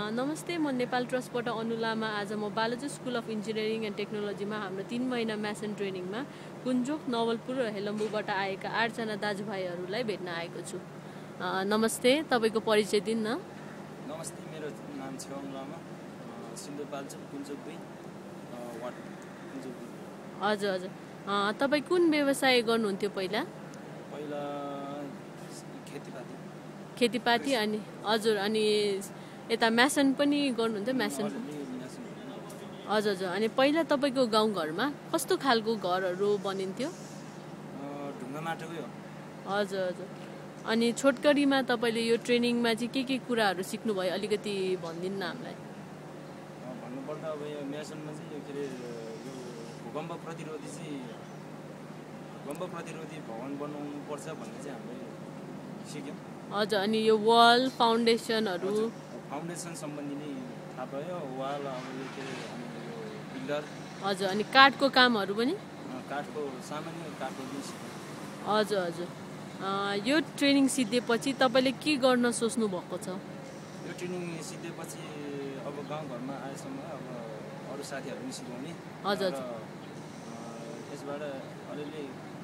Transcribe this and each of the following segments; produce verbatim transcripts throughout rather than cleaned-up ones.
नमस्ते, म नेपाल ट्रस्टबाट अनु लामा। आज म Balaji school of engineering and टेक्नोलोजीमा हाम्रो तीन महिना म्यासन ट्रेनिङमा कुञ्जोक, नवलपुर र हेलम्बुबाट आएका आठजना दाजुभाइहरूलाई भेट्न आएको छु। नमस्ते, तपाईँको परिचय दिनु न। नमस्ते, मेरो नाम छेवाङ लामा, सिन्धुपाल्चोक कुञ्जोक दुई वार्ड कुञ्जोक दुई। हजुर हजुर, तपाईँ कुन व्यवसाय गर्नुहुन्थ्यो पहिला? पहिला खेतीपाती खेतीपाती अनि हजुर, अनि यता म्यासन पनि गर्नुहुन्थ्यो? म्यासन हजुर हजुर। अनि पहिला तपाईँको गाउँघरमा कस्तो खालको घरहरू बनिन्थ्यो? ढुङ्गा माटोकै हो। हजुर हजुर। अनि छोटकरीमा तपाईँले यो ट्रेनिङमा चाहिँ के के कुराहरू सिक्नुभयो, अलिकति भनिदिनु न हामीलाई। भन्नुपर्दा अब यो म्यासनमा चाहिँ यो के अरे यो भूकम्प प्रतिरोधी चाहिँ भूकम्प प्रतिरोधी भवन बनाउनुपर्छ भन्ने चाहिँ हामीले सिक्यौँ। हजुर, अनि यो वाल फाउन्डेसनहरू फाउन्डेसन सम्बन्धी नै थाहा भयो। वाल अब यो के अरे यो पिलर। हजुर, अनि काठको कामहरू पनि? काठको सामान्य काठको पनि सिक्यौँ। हजुर हजुर। यो ट्रेनिङ सिद्धेपछि तपाईँले के गर्न सोच्नु भएको छ? यो ट्रेनिङ सिद्धेपछि अब गाउँघरमा आएसम्म अब अरू साथीहरू पनि सिकाउने। हजुर हजुर। यसबाट अलिअलि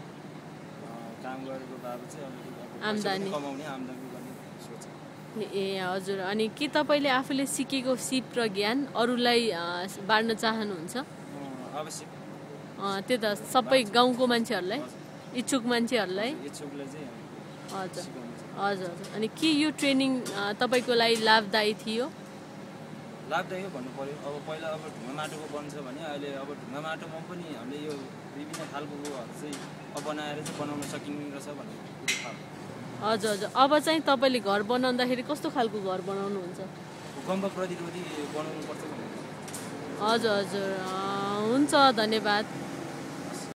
काम गरेको बाबु चाहिँ अलिअलि आम्दानी कमाउने आम्दानी गर्ने सोच। ए हजुर। अनि के तपाईँले आफूले सिकेको सिप र ज्ञान अरूलाई बाँड्न चाहनुहुन्छ? आवश्यक। त्यो त सबै गाउँको मान्छेहरूलाई, इच्छुक मान्छेहरूलाई। इच्छुकलाई चाहिँ हजुर हजुर हजुर। अनि के यो ट्रेनिङ तपाईँको लागि लाभदायी थियो? लाभदायी भन्नु पर्यो। अब पहिला अब ढुङ्गा माटोको बन्छ भने अहिले अब ढुङ्गा माटोमा पनि हामीले यो विभिन्न खालको चाहिँ अब बनाएर चाहिँ बनाउन सकिने रहेछ भन्ने कुरो थाहा भयो। हजुर हजुर। अब चाहिँ तपाईँले घर बनाउँदाखेरि कस्तो खालको घर बनाउनुहुन्छ? भूकम्प प्रतिरोधी बनाउनुपर्छ भन्ने। हजुर हजुर। हुन्छ, धन्यवाद।